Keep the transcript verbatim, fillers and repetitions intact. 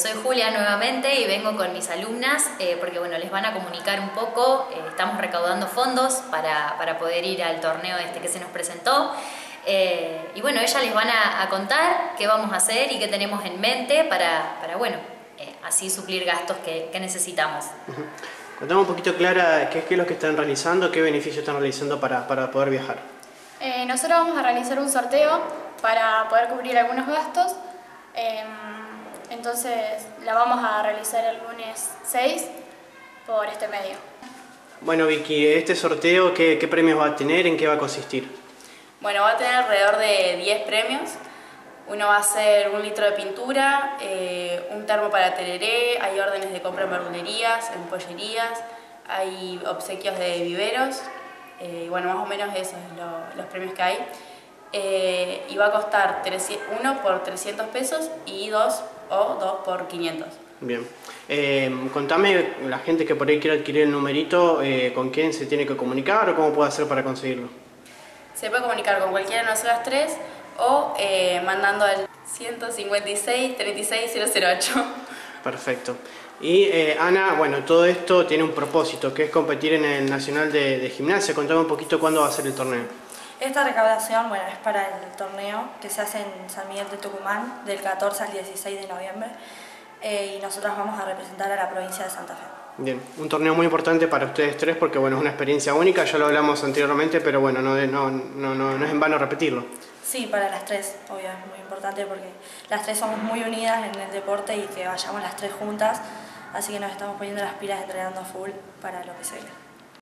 Soy Julia nuevamente y vengo con mis alumnas eh, porque bueno, les van a comunicar un poco. Eh, estamos recaudando fondos para, para poder ir al torneo este que se nos presentó. Eh, y bueno, ellas les van a, a contar qué vamos a hacer y qué tenemos en mente para, para bueno, eh, así suplir gastos que, que necesitamos. Uh-huh. Contame un poquito, Clara, qué, qué es lo que están realizando, qué beneficios están realizando para, para poder viajar. Eh, nosotros vamos a realizar un sorteo para poder cubrir algunos gastos. Eh, entonces la vamos a realizar el lunes seis por este medio. Bueno, Vicky, este sorteo, ¿qué, qué premios va a tener? ¿En qué va a consistir? Bueno, va a tener alrededor de diez premios. Uno va a ser un litro de pintura, eh, un termo para tereré, hay órdenes de compra en verdulerías, en pollerías, hay obsequios de viveros, eh, bueno, más o menos esos son lo, los premios que hay. Eh, y va a costar uno por trescientos pesos y dos o dos por quinientos. Bien. Eh, contame, la gente que por ahí quiere adquirir el numerito, eh, ¿con quién se tiene que comunicar o cómo puede hacer para conseguirlo? Se puede comunicar con cualquiera de nosotras tres o eh, mandando al ciento cincuenta y seis, treinta y seis, cero cero ocho. Perfecto. Y eh, Ana, bueno, todo esto tiene un propósito, que es competir en el Nacional de, de Gimnasia. Contame un poquito cuándo va a ser el torneo. Esta recaudación, bueno, es para el torneo que se hace en San Miguel de Tucumán del catorce al dieciséis de noviembre eh, y nosotros vamos a representar a la provincia de Santa Fe. Bien, un torneo muy importante para ustedes tres porque bueno, es una experiencia única, ya lo hablamos anteriormente, pero bueno, no, no, no, no, no es en vano repetirlo. Sí, para las tres, obvio, es muy importante porque las tres somos muy unidas en el deporte y que vayamos las tres juntas, así que nos estamos poniendo las pilas entrenando full para lo que se viene.